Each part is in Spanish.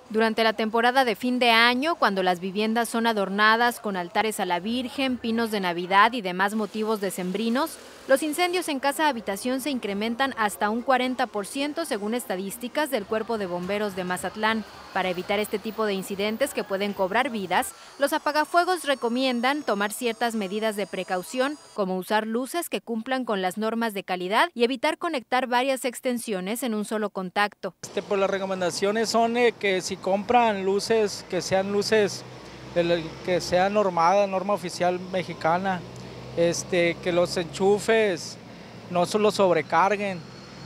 Durante la temporada de fin de año, cuando las viviendas son adornadas con altares a la Virgen, pinos de Navidad y demás motivos decembrinos, los incendios en casa-habitación se incrementan hasta un 40% según estadísticas del Cuerpo de Bomberos de Mazatlán. Para evitar este tipo de incidentes que pueden cobrar vidas, los apagafuegos recomiendan tomar ciertas medidas de precaución, como usar luces que cumplan con las normas de calidad y evitar conectar varias extensiones en un solo contacto. Pues las recomendaciones son que si compran luces, que sean luces que sean norma oficial mexicana, que los enchufes no solo sobrecarguen.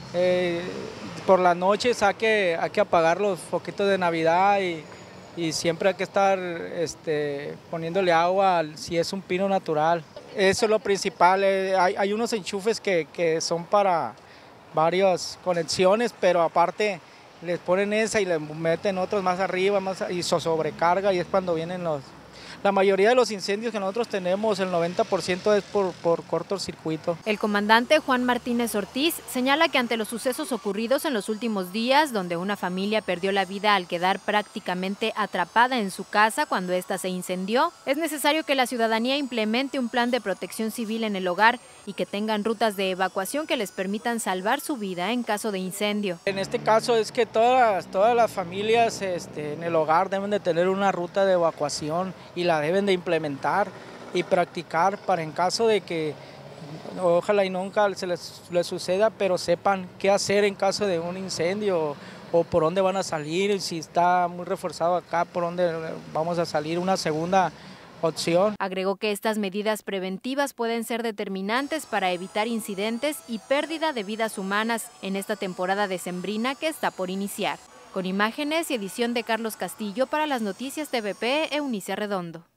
Por las noches hay que apagar los foquitos de Navidad y siempre hay que estar poniéndole agua si es un pino natural. Eso es lo principal. Hay unos enchufes que son para varias conexiones, pero aparte les ponen esa y le meten otros más arriba y se sobrecarga, y es cuando vienen la mayoría de los incendios que nosotros tenemos, el 90% es por cortocircuito. El comandante Juan Martínez Ortiz señala que ante los sucesos ocurridos en los últimos días, donde una familia perdió la vida al quedar prácticamente atrapada en su casa cuando ésta se incendió, es necesario que la ciudadanía implemente un plan de protección civil en el hogar y que tengan rutas de evacuación que les permitan salvar su vida en caso de incendio. En este caso es que todas las familias en el hogar deben de tener una ruta de evacuación y la deben de implementar y practicar para en caso de que ojalá y nunca se les suceda, pero sepan qué hacer en caso de un incendio o por dónde van a salir, si está muy reforzado acá, por dónde vamos a salir, una segunda opción. Agregó que estas medidas preventivas pueden ser determinantes para evitar incidentes y pérdida de vidas humanas en esta temporada decembrina que está por iniciar. Con imágenes y edición de Carlos Castillo para las noticias TVP, Eunice Redondo.